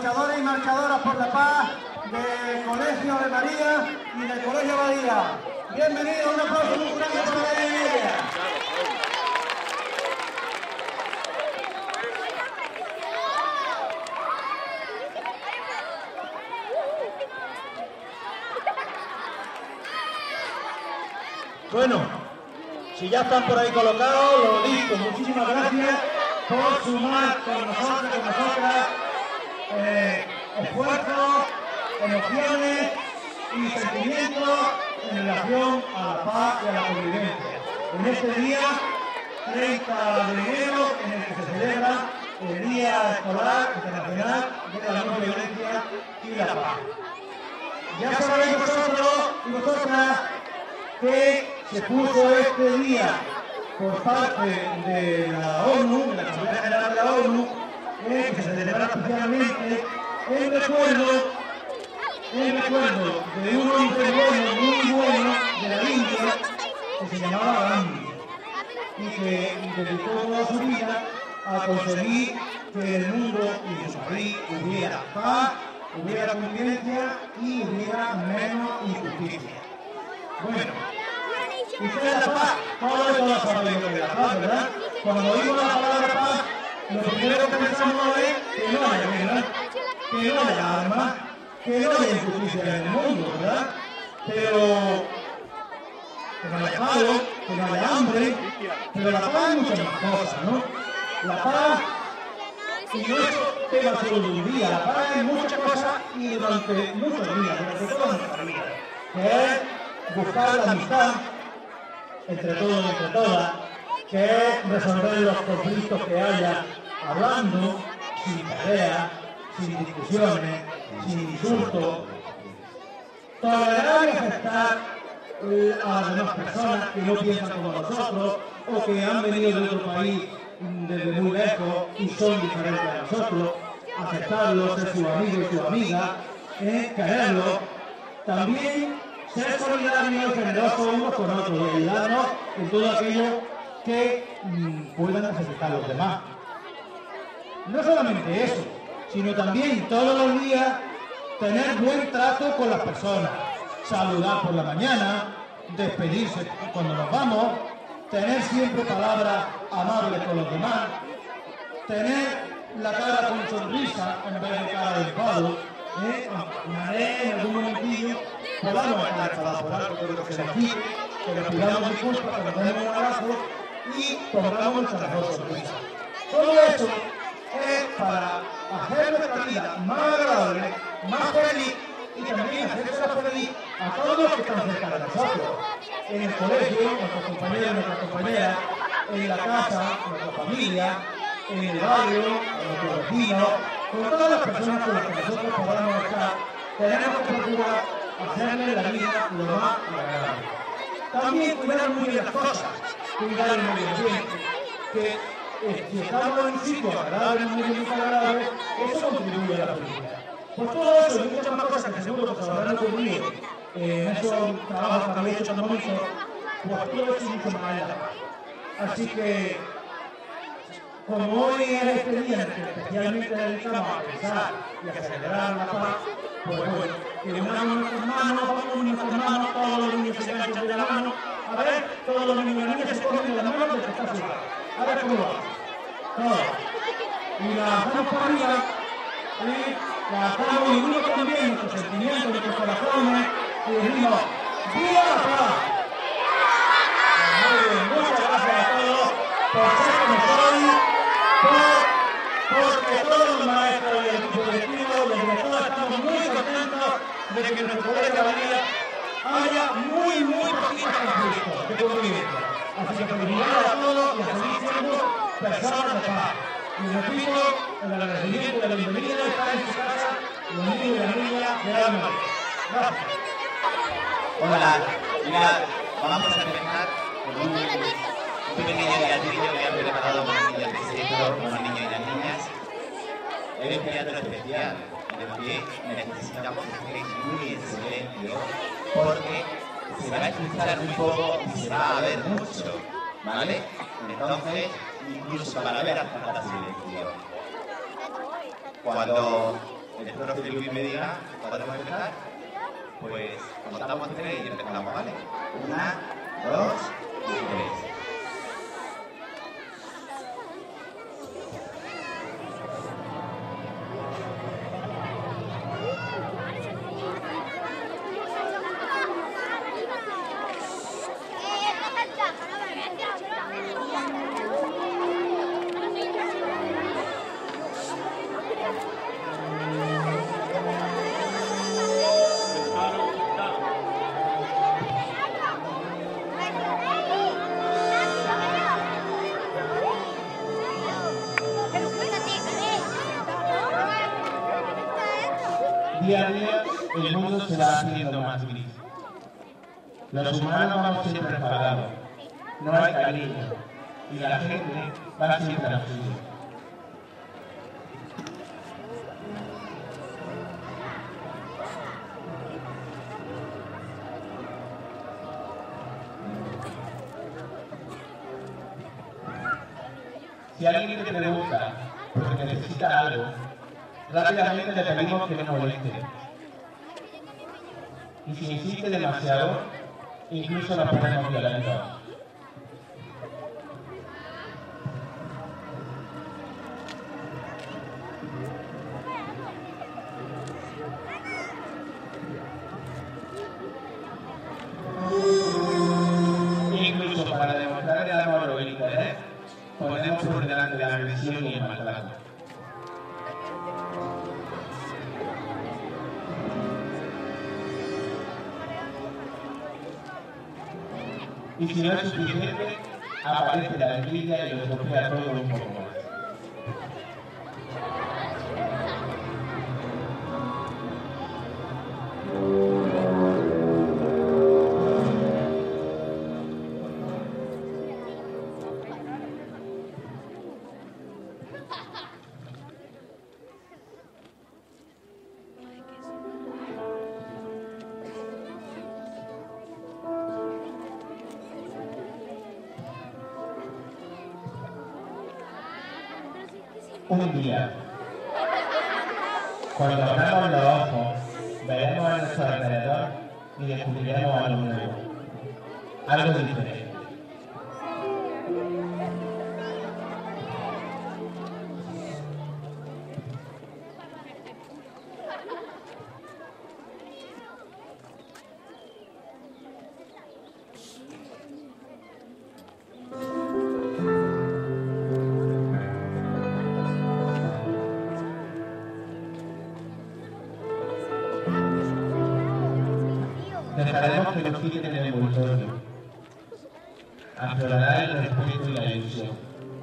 marchadores y marchadoras por la paz del Colegio de María y del Colegio Badía. Bienvenidos, un aplauso muy grande para ella. Bueno, si ya están por ahí colocados, lo dicho, muchísimas gracias por sumar con nosotros, con nosotras, esfuerzos, emociones y sentimientos en relación a la paz y a la convivencia. En este día, 30 de enero, en el que se celebra el Día Escolar Internacional de la No Violencia y la Paz. Ya sabéis vosotros y vosotras que se puso este día por parte de la ONU, de la Asamblea General de la ONU, que se celebrará especialmente en recuerdo de un hombre muy bueno de la India que se llamaba Gandhi y que dedicó toda su vida a conseguir que en el mundo y en su país hubiera paz, hubiera convivencia y hubiera menos injusticia. Bueno, ustedes la paz, todos sabéis lo que es la paz, ¿verdad? Cuando oímos la palabra paz, lo primero que pensamos es que no haya guerra, que no haya armas, que no haya injusticia en el mundo, ¿verdad? Pero que no haya paro, que no haya hambre, pero la paz es muchas más cosas, ¿no? La paz, y no es tema solo de un día, la paz es muchas cosas y durante muchos días, durante toda nuestra vida, que es buscar la amistad entre todos y entre todas, que es resolver los conflictos que haya hablando, sin peleas, sin discusiones, sin insultos, tolerar y aceptar a las demás personas que no piensan como nosotros o que han venido de otro país desde muy lejos y son diferentes a nosotros, aceptarlos, ser su amigo y su amiga, quererlos, también ser solidarios y generosos unos con otros y ayudarnos en todo aquello que puedan necesitar los demás. No solamente eso, sino también todos los días tener buen trato con las personas, saludar por la mañana, despedirse cuando nos vamos, tener siempre palabras amables con los demás, tener la cara con sonrisa en vez de cara de enfado, en algún momentillo podamos estar enfadados por algo, pero que se nos quite, que nos pidamos disculpas, que nos demos un abrazo y pongamos nuestra mejor sonrisa. Todo eso es para hacer nuestra vida más agradable, más feliz y también hacérsela feliz a todos los que están cerca de nosotros. En el colegio, nuestros compañeros, nuestras compañeras, en la casa, nuestra familia, en el barrio, con nuestros vecinos, con todas las personas con las que nosotros podamos estar, tenemos que procurar hacerle la vida lo más agradable. También cuidar muy bien las cosas, cuidar el medio ambiente, que si estamos en un sitio agradable, muy agradable, eso contribuye a la felicidad. Pues todo eso y muchas más cosas que seguro que se habrán ocurrido en esos trabajos que habéis hecho tan bonitos, pues todo eso es mucho más allá. Así que, como hoy es este día en el que especialmente dedicamos a pensar y a celebrar la paz, pues bueno, que unamos nuestras manos, vamos nuestras manos, todos los niños se enganchan de la mano, a ver, todos los niños y las niñas se cogen de las manos del que está a su lado. A ver cómo va. Todos. Y la hacemos para arriba, la hacemos y unimos también nuestros sentimientos, nuestros corazones, y decimos, ¡viva la paz! Muy bien, muchas gracias a todos por ser como sois, porque todos los maestros y el equipo directivo, los directores, estamos muy contentos de que en nuestro colegio de la vida haya muy poquitos conflictos de convivencia. Así que felicidades a todos y a seguir siendo personas de paz. Y repito, el agradecimiento de la bienvenida de estar en su casa, los niños y las niñas de la madre. Gracias. Hola, mirad, vamos a empezar con un pequeño teatrillo que han preparado los niños de centro, los niños y las niñas. Es un teatro especial, en el que necesitamos que estéis muy en silencio, porque se va a escuchar muy poco y se va a ver mucho, ¿vale? Entonces, incluso para ver hace falta silencio. Cuando el profe Luis me diga, ¿podemos empezar? Pues contamos 3 y empezamos, ¿vale? 1, 2 y 3. Día a día el mundo se va haciendo más gris. Los humanos vamos siempre enfadados, no hay cariño y la gente va siempre a lo suyo. Si alguien te pregunta porque necesita algo, rápidamente le pedimos que no moleste. Y si insiste demasiado, incluso nos ponemos violentos. Incluso para demostrar el amor o el interés, ponemos por delante la agresión y el maltrato. Y si no es suficiente, aparece la envidia y lo estropea todo un poco más. Un día, cuando abramos los ojos, veremos a nuestro alrededor y descubriremos algo nuevo, algo diferente. Dejaremos que nos quiten el envoltorio. Aflorará el respeto y la ilusión.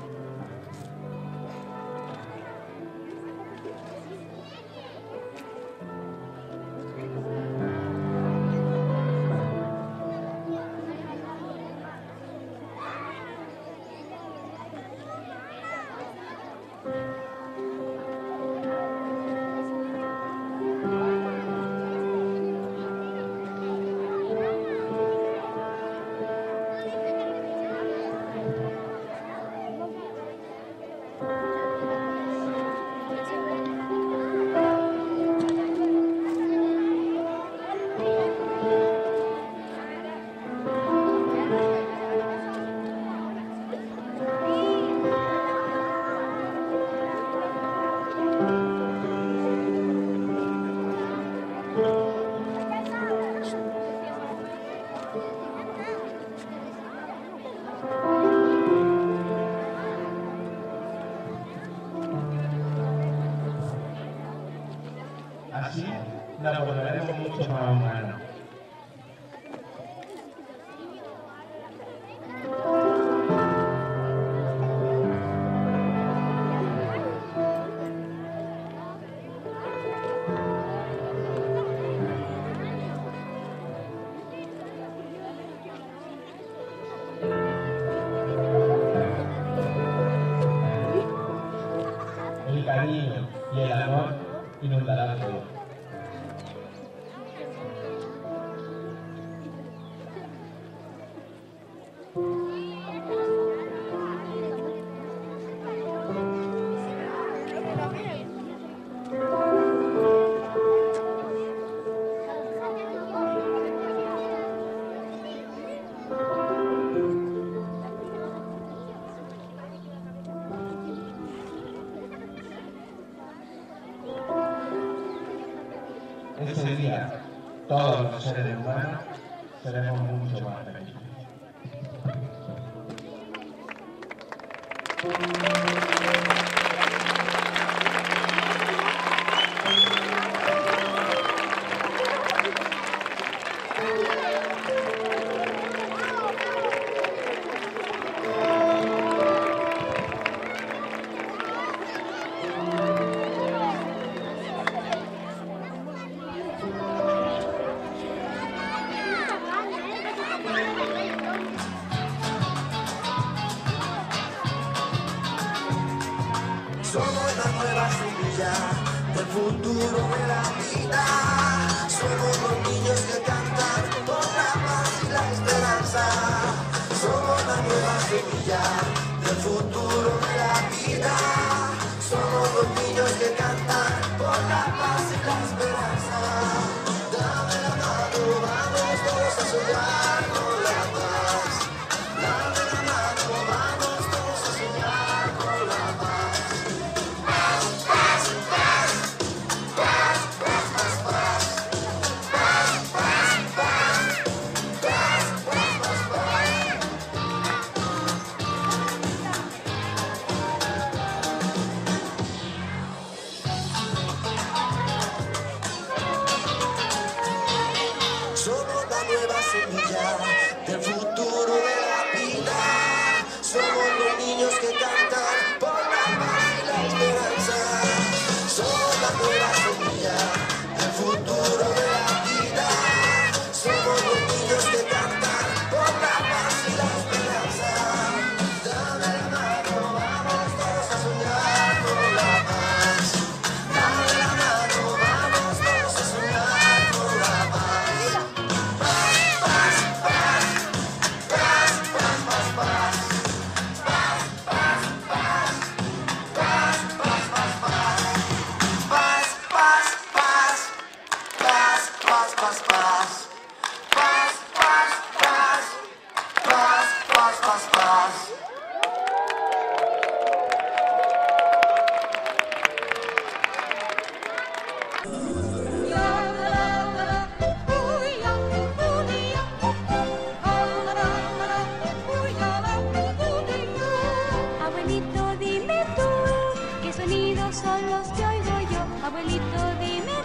Así la volveremos mucho más humana. El cariño y el amor inundarán todo. ese día todos los seres humanos seremos mucho más felices. Somos la nueva semilla del futuro de la vida. Somos los niños que cantan por la paz y la esperanza. Somos la nueva semilla del futuro de la vida. Somos los niños que cantan por la paz y la esperanza. Dame la mano, vamos todos a soñar con la paz. Dame la mano, vamos todos a soñar con la paz. Somos la nueva semilla del futuro de la vida. Somos los niños que cantan por la paz y la esperanza. Somos la nueva semilla del futuro de la vida. Somos los niños que cantan por la paz y la esperanza. Dame la mano, vamos todos a soñar con la paz. Dame la mano, vamos todos a soñar con la paz. Abuelito, dime tú, ¿qué sonidos son los que oigo yo? Abuelito, dime